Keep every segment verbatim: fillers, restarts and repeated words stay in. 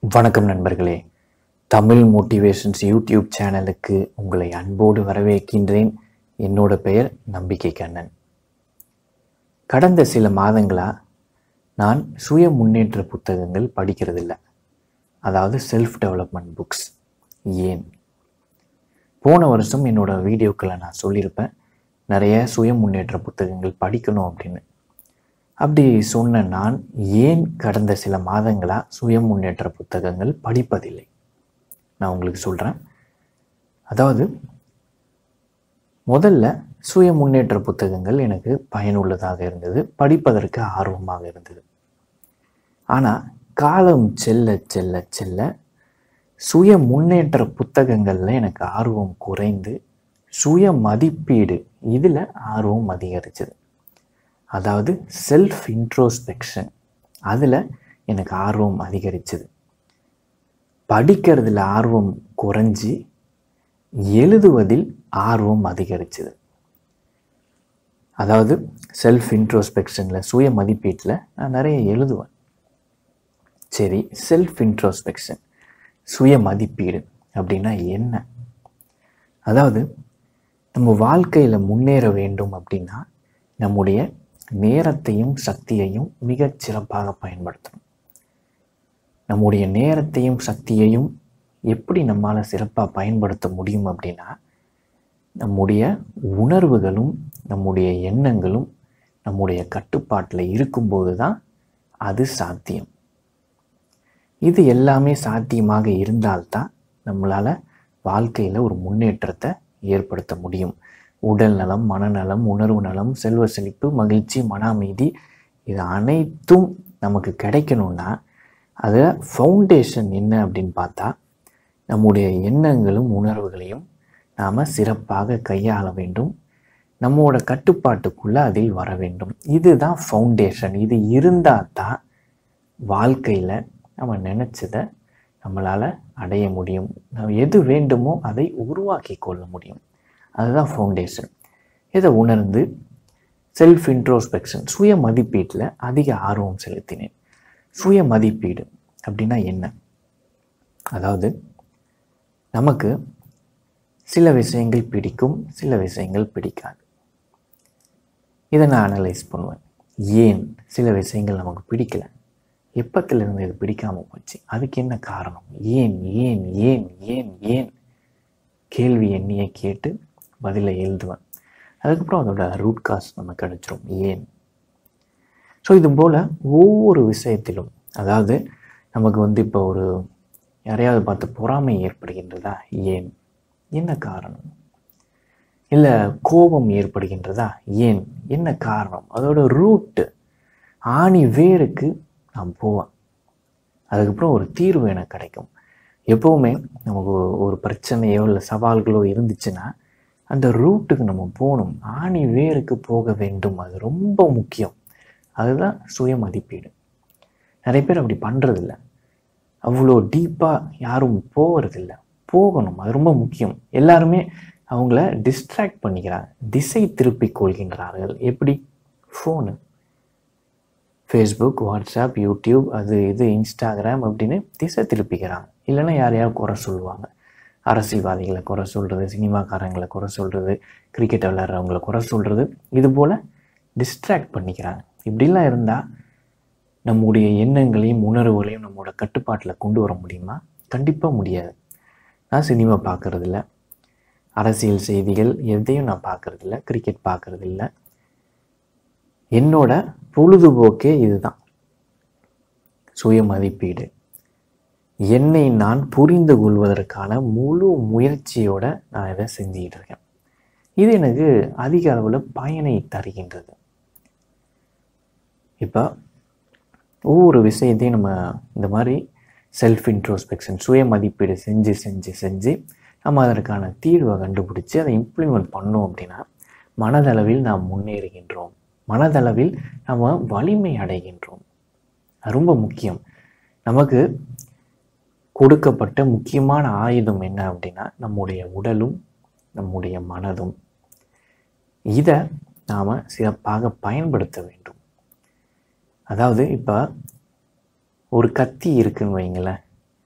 வணக்கம் நண்பர்களே, Tamil motivations YouTube சேனலுக்கு உங்களை அன்போடு வரவேற்கின்றேன். என்னோட பெயர் நம்பிக்கை கண்ணன். கடந்த சில மாதங்களாக நான் சுய முன்னேற்ற புத்தகங்கள் படிக்கிறதில்ல, அதாவது செல்ஃப் டெவலப்மெண்ட் புக்ஸ். ஏன்? போன வருஷம் என்னோட வீடியோக்களை நான் சொல்லியிருப்பேன், நிறைய சுய முன்னேற்ற புத்தகங்கள் படிக்கணும் அப்படின்னு. அப்படி சொன்ன நான் ஏன் கடந்த சில மாதங்களாக சுய முன்னேற்ற புத்தகங்கள் படிப்பதில்லை? நான் உங்களுக்கு சொல்கிறேன். அதாவது முதல்ல சுய முன்னேற்ற புத்தகங்கள் எனக்கு பயனுள்ளதாக இருந்தது, படிப்பதற்கு ஆர்வமாக இருந்தது. ஆனால் காலம் செல்ல செல்ல செல்ல சுய முன்னேற்ற புத்தகங்களில் எனக்கு ஆர்வம் குறைந்து சுய மதிப்பீடு இதில் ஆர்வம் அதிகரிச்சது. அதாவது செல்ஃப் இன்ட்ரோஸ்பெக்ஷன், அதில் எனக்கு ஆர்வம் அதிகரிச்சது. படிக்கிறதுல ஆர்வம் குறைஞ்சி எழுதுவதில் ஆர்வம் அதிகரிச்சது. அதாவது செல்ஃப் இன்ட்ரோஸ்பெக்ஷனில், சுய மதிப்பீட்டில் நான் நிறைய எழுதுவேன். சரி, செல்ஃப் இன்ட்ரோஸ்பெக்ஷன், சுய மதிப்பீடு அப்படின்னா என்ன? அதாவது நம்ம வாழ்க்கையில் முன்னேற வேண்டும் அப்படின்னா நம்முடைய நேரத்தையும் சக்தியையும் மிகச் சிறப்பாக பயன்படுத்தணும். நம்முடைய நேரத்தையும் சக்தியையும் எப்படி நம்மால் சிறப்பாக பயன்படுத்த முடியும் அப்படின்னா, நம்முடைய உணர்வுகளும் நம்முடைய எண்ணங்களும் நம்முடைய கட்டுப்பாட்டில் இருக்கும்போது தான் அது சாத்தியம். இது எல்லாமே சாத்தியமாக இருந்தால்தான் நம்மளால் வாழ்க்கையில் ஒரு முன்னேற்றத்தை ஏற்படுத்த முடியும். உடல் நலம், மனநலம், உணர்வு நலம், செல்வ செழிப்பு, மகிழ்ச்சி, மன அமைதி, இது அனைத்தும் நமக்கு கிடைக்கணும்னா அது ஃபவுண்டேஷன் என்ன அப்படின்னு பார்த்தா, நம்முடைய எண்ணங்களும் உணர்வுகளையும் நாம் சிறப்பாக கையாள வேண்டும். நம்மோட கட்டுப்பாட்டுக்குள்ளே அதில் வர வேண்டும். இதுதான் ஃபவுண்டேஷன். இது இருந்தால் தான் வாழ்க்கையில் நம்ம நினச்சதை நம்மளால் அடைய முடியும். நம்ம எது வேண்டுமோ அதை உருவாக்கி கொள்ள முடியும். அதுதான் ஃபவுண்டேஷன். இதை உணர்ந்து செல்ஃப் இன்ட்ரோஸ்பெக்ஷன், சுய மதிப்பீட்டில் அதிக ஆர்வம் செலுத்தினேன். சுய மதிப்பீடு அப்படின்னா என்ன? அதாவது நமக்கு சில விஷயங்கள் பிடிக்கும், சில விஷயங்கள் பிடிக்காது. இதை நான் அனலைஸ் பண்ணுவேன். ஏன் சில விஷயங்கள் நமக்கு பிடிக்கல? எப்பத்திலிருந்து இது பிடிக்காமல் போச்சு? அதுக்கு என்ன காரணம்? ஏன் ஏன் ஏன் ஏன் ஏன் கேள்வி எண்ணியை கேட்டு பதிலை எழுதுவேன். அதுக்கப்புறம் அதோட ரூட் காஸ் நமக்கு கிடைச்சிரும். ஏன்? ஸோ இது போல் ஒவ்வொரு விஷயத்திலும், அதாவது நமக்கு வந்து இப்போ ஒரு யாரையாவது பார்த்து பொறாமை ஏற்படுகின்றதா? ஏன்? என்ன காரணம்? இல்லை கோபம் ஏற்படுகின்றதா? ஏன்? என்ன காரணம்? அதோட ரூட்டு, ஆணி வேருக்கு நான் போவேன். அதுக்கப்புறம் ஒரு தீர்வு எனக்கு கிடைக்கும். எப்போவுமே நமக்கு ஒரு பிரச்சனையோ இல்லை சவால்களோ இருந்துச்சுன்னா அந்த ரூட்டுக்கு நம்ம போகணும், ஆணி வேருக்கு போக வேண்டும். அது ரொம்ப முக்கியம். அதுதான் சுய மதிப்பீடு. நிறைய பேர் அப்படி பண்ணுறதில்ல, அவ்வளோ டீப்பாக யாரும் போகிறதில்ல. போகணும், அது ரொம்ப முக்கியம். எல்லாருமே அவங்கள டிஸ்ட்ராக்ட் பண்ணிக்கிறாங்க, திசை திருப்பி கொள்கின்றார்கள். எப்படி? ஃபோனு, ஃபேஸ்புக், வாட்ஸ்அப், யூடியூப், அது இது இன்ஸ்டாகிராம் அப்படின்னு திசை திருப்பிக்கிறாங்க. இல்லைன்னா யாரையாவது குறை சொல்லுவாங்க. அரசியல்வாதிகளை குறை சொல்கிறது, சினிமாக்காரங்களை குறை சொல்கிறது, கிரிக்கெட் விளையாடுறவங்களை குறை சொல்கிறது, இது போல் டிஸ்ட்ராக்ட் பண்ணிக்கிறாங்க. இப்படிலாம் இருந்தால் நம்முடைய எண்ணங்களையும் உணர்வுகளையும் நம்மளோட கட்டுப்பாட்டில் கொண்டு வர முடியுமா? கண்டிப்பாக முடியாது. நான் சினிமா பார்க்குறதில்ல, அரசியல் செய்திகள் எதையும் நான் பார்க்குறதில்ல, கிரிக்கெட் பார்க்குறதில்ல. என்னோட பொழுதுபோக்கே இதுதான், சுய மதிப்பீடு. என்னை நான் புரிந்து கொள்வதற்கான முழு முயற்சியோடு நான் இதை செஞ்சுக்கிட்டு இருக்கேன். இது எனக்கு அதிக அளவில் பயனை தருகின்றது. இப்போ ஒவ்வொரு விஷயத்தையும் நம்ம இந்த மாதிரி செல்ஃப் இன்ட்ரோஸ்பெக்ஷன், சுய மதிப்பீடு செஞ்சு செஞ்சு செஞ்சு நம்ம அதற்கான தீர்வை கண்டுபிடிச்சி அதை இம்ப்ளிமெண்ட் பண்ணோம் அப்படின்னா மனதளவில் நாம் முன்னேறுகின்றோம். மனதளவில் நம்ம வலிமை அடைகின்றோம். அது ரொம்ப முக்கியம். நமக்கு கொடுக்கப்பட்ட முக்கியமான ஆயுதம் என்ன அப்படின்னா நம்முடைய உடலும் நம்முடைய மனதும். இதை நாம் சிறப்பாக பயன்படுத்த வேண்டும். அதாவது இப்போ ஒரு கத்தி இருக்குன்னு வைங்களேன்,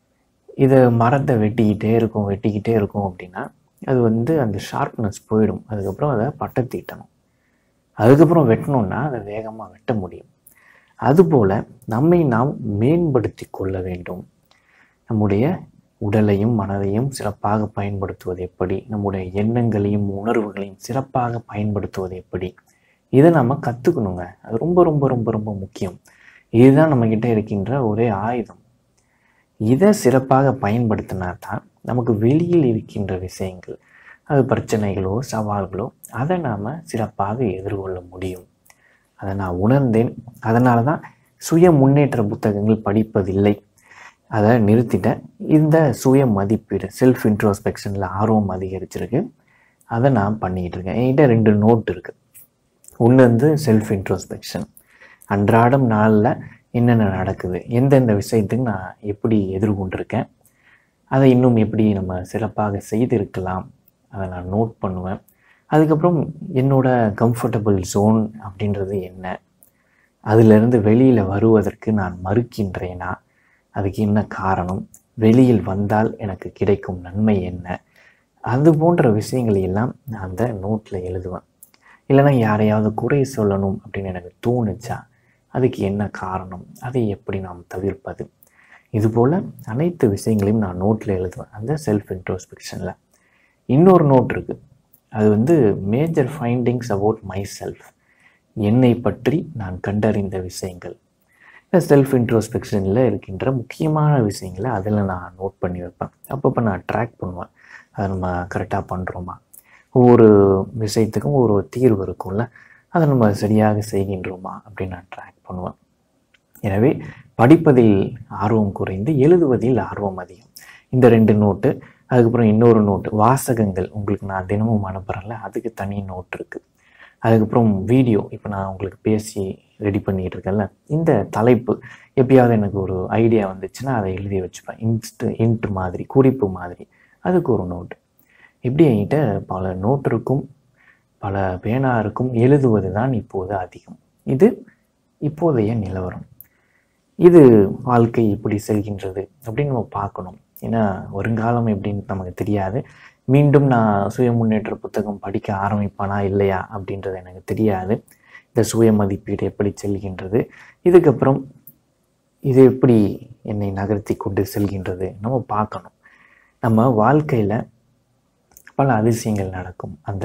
இதை மரத்தை வெட்டிக்கிட்டே இருக்கும் வெட்டிக்கிட்டே இருக்கும் அப்படின்னா அது வந்து அந்த ஷார்ப்னஸ் போயிடும். அதுக்கப்புறம் அதை பட்டை தீட்டணும். அதுக்கப்புறம் வெட்டணுன்னா அதை வேகமாக வெட்ட முடியும். அதுபோல் நம்மை நாம் மேம்படுத்தி கொள்ள வேண்டும். நம்முடைய உடலையும் மனதையும் சிறப்பாக பயன்படுத்துவது எப்படி, நம்முடைய எண்ணங்களையும் உணர்வுகளையும் சிறப்பாக பயன்படுத்துவது எப்படி, இதை நம்ம கற்றுக்கணுங்க. அது ரொம்ப ரொம்ப ரொம்ப ரொம்ப முக்கியம். இதுதான் நம்மக்கிட்ட இருக்கின்ற ஒரே ஆயுதம். இதை சிறப்பாக பயன்படுத்தினா தான் நமக்கு வெளியில் இருக்கின்ற விஷயங்கள், அது பிரச்சனைகளோ சவால்களோ, அதை நாம் சிறப்பாக எதிர்கொள்ள முடியும். அதை நான் உணர்ந்தேன். அதனால தான் சுய முன்னேற்ற புத்தகங்கள் படிப்பதில்லை, அதை நிறுத்திட்டேன். இந்த சுய மதிப்பீடு செல்ஃப் இன்ட்ரோஸ்பெக்ஷனில் ஆர்வம் அதிகரிச்சிருக்கு. அதை நான் பண்ணிக்கிட்டு இருக்கேன். என்கிட்ட ரெண்டு நோட் இருக்குது. ஒன்று வந்து செல்ஃப் இன்ட்ரோஸ்பெக்ஷன், அன்றாடம் நாளில் என்னென்ன நடக்குது, எந்தெந்த விஷயத்துக்கு நான் எப்படி எதிர்கொண்டிருக்கேன், அதை இன்னும் எப்படி நம்ம சிறப்பாக செய்திருக்கலாம், அதை நான் நோட் பண்ணுவேன். அதுக்கப்புறம் என்னோட கம்ஃபர்டபுள் ஜோன் அப்படின்றது என்ன, அதிலிருந்து வெளியில் வருவதற்கு நான் மறுக்கின்றேனா, அதுக்கு என்ன காரணம், வெளியில் வந்தால் எனக்கு கிடைக்கும் நன்மை என்ன, அது போன்ற விஷயங்களை எல்லாம் நான் அந்த நோட்டில் எழுதுவேன். இல்லைனா யாரையாவது குறை சொல்லணும் அப்படின்னு எனக்கு தோணுச்சா, அதுக்கு என்ன காரணம், அதை எப்படி நாம் தவிர்ப்பது, இதுபோல் அனைத்து விஷயங்களையும் நான் நோட்டில் எழுதுவேன் அந்த செல்ஃப் இன்ட்ரோஸ்பெக்ஷனில். இன்னொரு நோட் இருக்குது. அது வந்து major findings about myself, என்னை பற்றி நான் கண்டறிந்த விஷயங்கள். இந்த செல்ஃப் இன்ட்ரோஸ்பெக்ஷனில் இருக்கின்ற முக்கியமான விஷயங்களை அதில் நான் நோட் பண்ணி வைப்பேன். அப்பப்போ நான் ட்ராக் பண்ணுவேன், அதை நம்ம கரெக்டாக பண்ணுறோமா, ஒவ்வொரு விஷயத்துக்கும் ஒரு தீர்வு இருக்கும்ல, அதை நம்ம சரியாக செய்கின்றோமா அப்படின்னு நான் ட்ராக் பண்ணுவேன். எனவே படிப்பதில் ஆர்வம் குறைந்து எழுதுவதில் ஆர்வம் அதிகம். இந்த ரெண்டு நோட்டு. அதுக்கப்புறம் இன்னொரு நோட்டு வாசகங்கள், உங்களுக்கு நான் தினமும் அனுப்புகிறேன்ல, அதுக்கு தனி நோட் இருக்குது. அதுக்கப்புறம் வீடியோ, இப்போ நான் உங்களுக்கு பேசி ரெடி பண்ணிகிட்டு இருக்கேன்ல, இந்த தலைப்பு எப்பயாவது எனக்கு ஒரு ஐடியா வந்துச்சுன்னா அதை எழுதி வச்சுப்பேன். இன்ஸ்ட் இன்ட் மாதிரி, குறிப்பு மாதிரி, அதுக்கு ஒரு நோட்டு. இப்படி என்கிட்ட பல நோட் இருக்கும், பல பேனா இருக்கும். எழுதுவது தான் இப்போது அதிகம். இது இப்போதைய நிலவரம். இது வாழ்க்கை இப்படி செல்கின்றது அப்படின்னு நம்ம பார்க்கணும். ஏன்னா வருங்காலம் எப்படின்னு நமக்கு தெரியாது. மீண்டும் நான் சுய முன்னேற்ற புத்தகம் படிக்க ஆரம்பிப்பானா இல்லையா அப்படின்றது எனக்கு தெரியாது. இந்த சுய மதிப்பீடு எப்படி செல்கின்றது, இதுக்கப்புறம் இது எப்படி என்னை நகர்த்தி கொண்டு செல்கின்றது நம்ம பார்க்கணும். நம்ம வாழ்க்கையில் பல அதிசயங்கள் நடக்கும். அந்த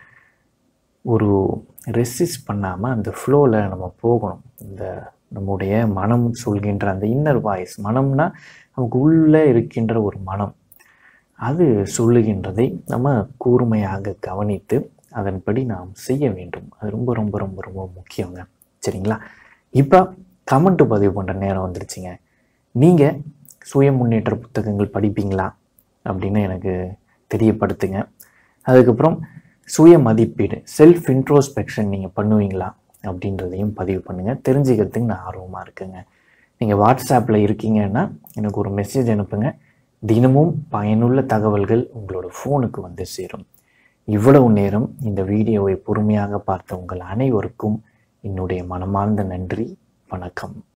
ஒரு ரெசிஸ்ட் பண்ணாமல் அந்த ஃப்ளோவில் நம்ம போகணும். இந்த நம்முடைய மனம் சொல்கின்ற அந்த இன்னர் வாய்ஸ், மனம்னா நமக்கு உள்ளே இருக்கின்ற ஒரு மனம், அது சொல்லுகின்றதை நம்ம கூர்மையாக கவனித்து அதன்படி நாம் செய்ய வேண்டும். அது ரொம்ப ரொம்ப ரொம்ப ரொம்ப முக்கியங்க. சரிங்களா? இப்போ கமெண்ட் பதிவு பண்ணுற நேரம் வந்துருச்சுங்க. நீங்கள் சுய முன்னேற்ற புத்தகங்கள் படிப்பீங்களா அப்படின்னு எனக்கு தெரியப்படுத்துங்க. அதுக்கப்புறம் சுய மதிப்பீடு செல்ஃப் இன்ட்ரோஸ்பெக்ஷன் நீங்கள் பண்ணுவீங்களா அப்படின்றதையும் பதிவு பண்ணுங்கள். தெரிஞ்சுக்கிறதுக்கு நான் ஆர்வமாக இருக்குங்க. நீங்கள் வாட்ஸ்அப்பில் இருக்கீங்கன்னா எனக்கு ஒரு மெசேஜ் அனுப்புங்க. தினமும் பயனுள்ள தகவல்கள் உங்களோட ஃபோனுக்கு வந்து சேரும். இவ்வளவு நேரம் இந்த வீடியோவை பொறுமையாக பார்த்த உங்கள் அனைவருக்கும் என்னுடைய மனமார்ந்த நன்றி. வணக்கம்.